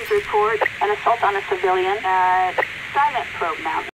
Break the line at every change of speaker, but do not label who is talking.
report an assault on a civilian at Silent Probe Mountain.